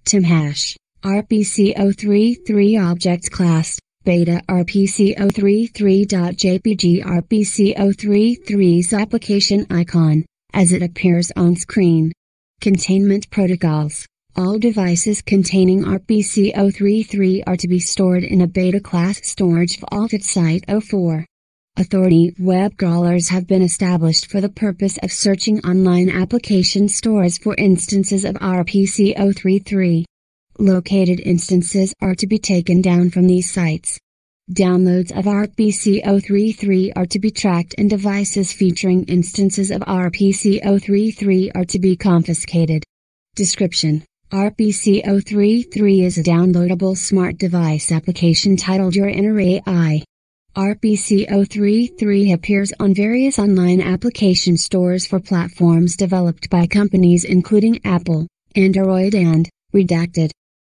Tim hash, RPC-33 objects class, beta RPC-33.jpg RPC-33's application icon, as it appears on screen. Containment protocols. All devices containing RPC-33 are to be stored in a beta class storage vault at Site 04. Authority web crawlers have been established for the purpose of searching online application stores for instances of RPC-33. Located instances are to be taken down from these sites. Downloads of RPC-33 are to be tracked and devices featuring instances of RPC-33 are to be confiscated. Description: RPC-33 is a downloadable smart device application titled Your Inner AI. RPC-33 appears on various online application stores for platforms developed by companies including Apple, Android and Redacted.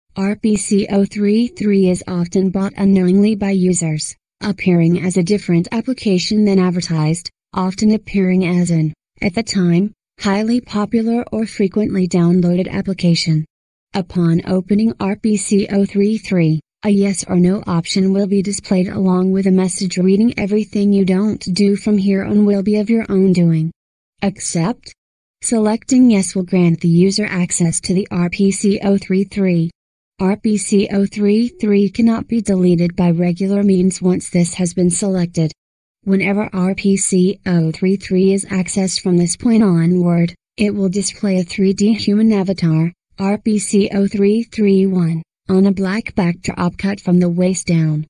RPC-33 is often bought unknowingly by users, appearing as a different application than advertised, often appearing as an, at the time, highly popular or frequently downloaded application. Upon opening RPC-33, a yes or no option will be displayed along with a message reading everything you don't do from here on will be of your own doing. Accept? Selecting yes will grant the user access to the RPC-33. RPC-33 cannot be deleted by regular means once this has been selected. Whenever RPC-33 is accessed from this point onward, it will display a 3D human avatar, RPC-33-1, on a black backdrop cut from the waist down.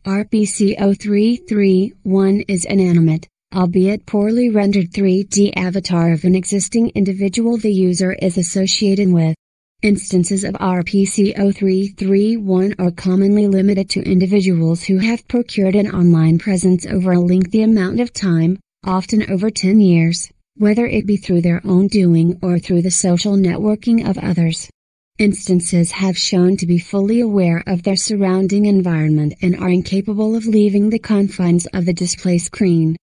RPC-33-1 is an animate, albeit poorly rendered 3D avatar of an existing individual the user is associated with. Instances of RPC-33-1 are commonly limited to individuals who have procured an online presence over a lengthy amount of time, often over 10 years, whether it be through their own doing or through the social networking of others. Instances have shown to be fully aware of their surrounding environment and are incapable of leaving the confines of the display screen.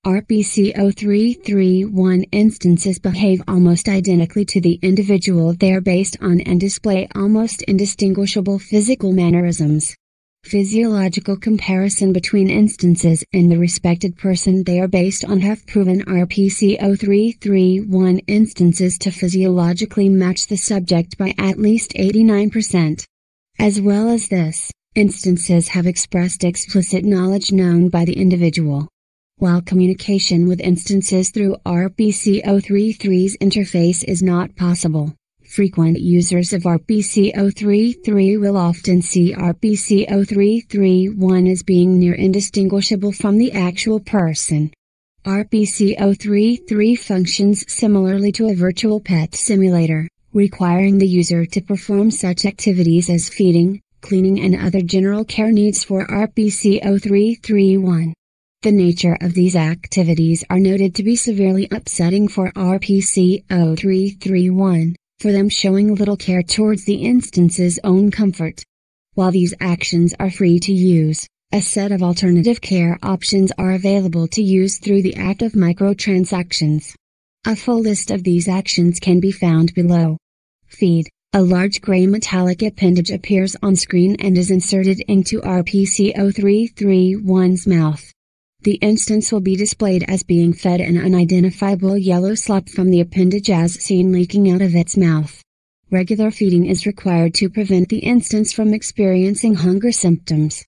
RPC-33-1 instances behave almost identically to the individual they are based on and display almost indistinguishable physical mannerisms. Physiological comparison between instances and the respected person they are based on have proven RPC-33-1 instances to physiologically match the subject by at least 89%. As well as this, instances have expressed explicit knowledge known by the individual. While communication with instances through RPC-33's interface is not possible, frequent users of RPC-33 will often see RPC-33-1 as being near indistinguishable from the actual person. RPC-33 functions similarly to a virtual pet simulator, requiring the user to perform such activities as feeding, cleaning and other general care needs for RPC-33-1. The nature of these activities are noted to be severely upsetting for RPC-33-1, for them showing little care towards the instance's own comfort. While these actions are free to use, a set of alternative care options are available to use through the act of microtransactions. A full list of these actions can be found below. Feed. A large gray metallic appendage appears on screen and is inserted into RPC-33-1's mouth. The instance will be displayed as being fed an unidentifiable yellow slop from the appendage as seen leaking out of its mouth. Regular feeding is required to prevent the instance from experiencing hunger symptoms.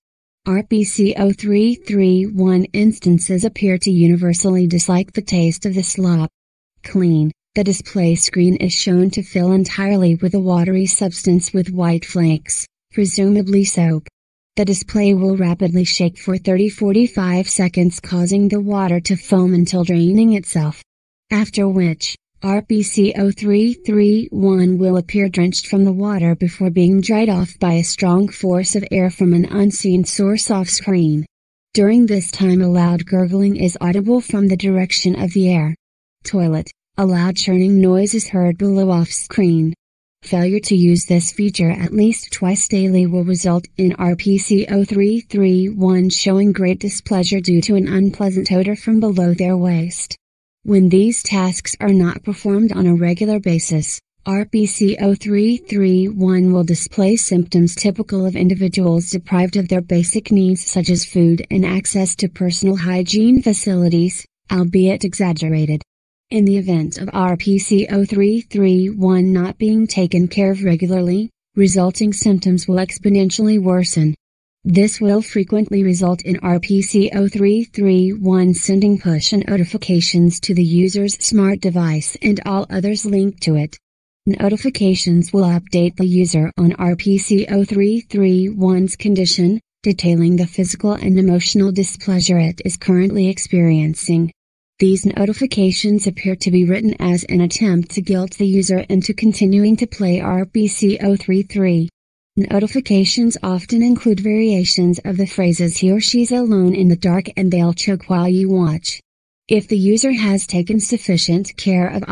RPC-33-1 instances appear to universally dislike the taste of the slop. Clean. The display screen is shown to fill entirely with a watery substance with white flakes, presumably soap. The display will rapidly shake for 30-45 seconds, causing the water to foam until draining itself. After which, RPC-33-1 will appear drenched from the water before being dried off by a strong force of air from an unseen source off screen. During this time a loud gurgling is audible from the direction of the air. Toilet. A loud churning noise is heard below off screen. Failure to use this feature at least twice daily will result in RPC-33-1 showing great displeasure due to an unpleasant odor from below their waist. When these tasks are not performed on a regular basis, RPC-33 will display symptoms typical of individuals deprived of their basic needs such as food and access to personal hygiene facilities, albeit exaggerated. In the event of RPC-33 not being taken care of regularly, resulting symptoms will exponentially worsen. This will frequently result in RPC-33 sending push notifications to the user's smart device and all others linked to it. Notifications will update the user on RPC-33's condition, detailing the physical and emotional displeasure it is currently experiencing. These notifications appear to be written as an attempt to guilt the user into continuing to play RPC-33. Notifications often include variations of the phrases "he or she's alone in the dark and they'll choke while you watch." If the user has taken sufficient care of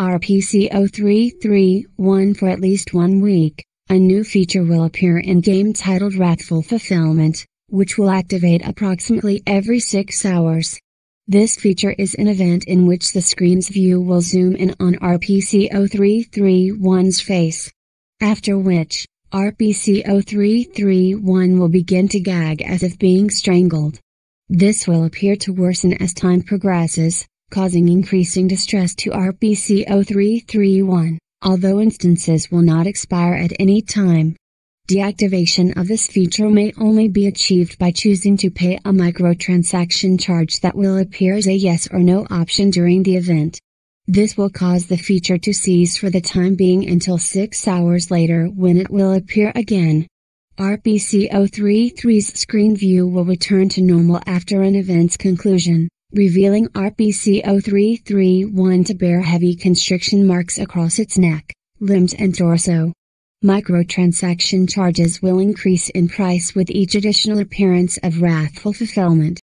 RPC-33 for at least 1 week, a new feature will appear in-game titled Wrathful Fulfillment, which will activate approximately every 6 hours. This feature is an event in which the screen's view will zoom in on RPC-33's face. After which, RPC-33 will begin to gag as if being strangled. This will appear to worsen as time progresses, causing increasing distress to RPC-33, although instances will not expire at any time. Deactivation of this feature may only be achieved by choosing to pay a microtransaction charge that will appear as a yes or no option during the event. This will cause the feature to cease for the time being until 6 hours later when it will appear again. RPC-33's screen view will return to normal after an event's conclusion, revealing RPC-33 to bear heavy constriction marks across its neck, limbs and torso. Microtransaction charges will increase in price with each additional appearance of Wrathful Fulfillment.